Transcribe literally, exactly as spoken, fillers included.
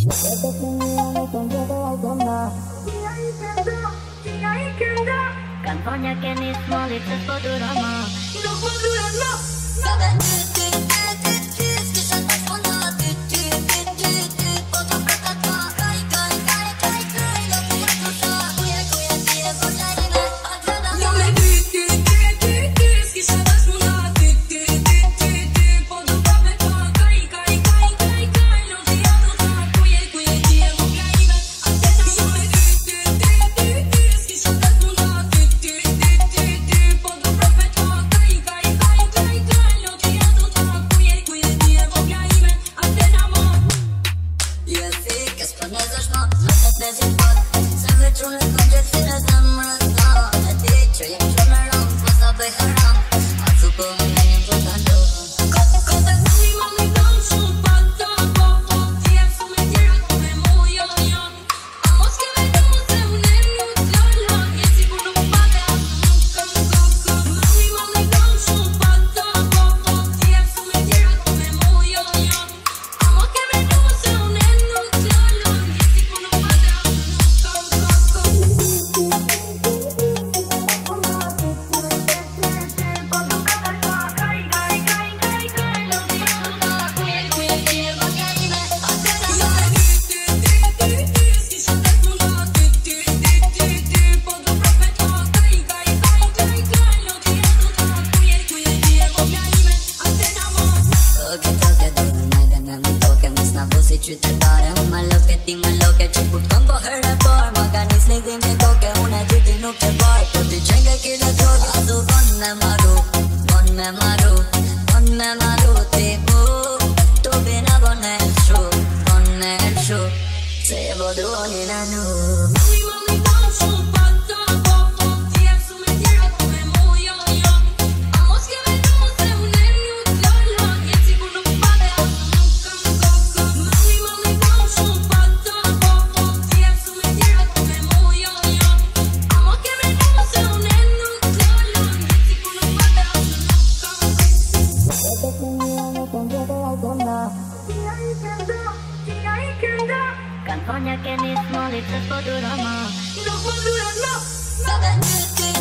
Cantonia que ni smoli przez podurama. No podurama. Skisha tak Ndaty. Potem Prap kaj kaj kaj kaj kaj. Loki jak Hoxha, kuje kuje kuje poczajne. Ja me ty ty ty ty ty. Skisha tak Ndaty. Potem Prap kaj kaj kaj kaj kaj. Loki jak Hoxha, kuje kuje kuje poczajne. Ja me ty ty ty ty ty. Skisha tak Ndaty. Potem Prap kaj kaj kaj kaj kaj. Loki jak Hoxha, kuje kuje kuje poczajne. Je fique, spune zašto, zase bez ispod. Se večune konče tine zamrzno. Ne tiče, jem čumerom, posta beharam. A su pomenim potando. Kote mami mami danšu pata popo. Tije su me tjera come mujo jo. Amos que me duse un nemju tlala. Jesi puno pade a nunca koko. Mami mami danšu pata popo. Tije su me tjera come mujo jo. Amos que me duse un nemju tlala. Jesi puno pade a nunca koko. Toque, toque, toque, najde me më toke. Mos na busi qytetare. Unë ma loke, ti ma loke. Që kur t'kom po herë e par. Ma ka nis ligdim të koke. Unë e gjyti nuk e bar. Po t'i qenge kile troke. Asu bon me maru, bon me maru, bon me maru. Ti mu, tu bina bon e lëshu, bon e lëshu. Se je bodroni në nu. Mami mami danšu pata popo. Tije su me tjera come mujo jo. Amos que me duse un nemju tlala. Jesi puno pade a nunca koko. Mami mami danšu pata popo. Tije su me tjera come mujo jo. Amos que me duse un nemju tlala. Jesi puno pade a nunca koko. Cantonia que ni smoli przez podurama. No podurama.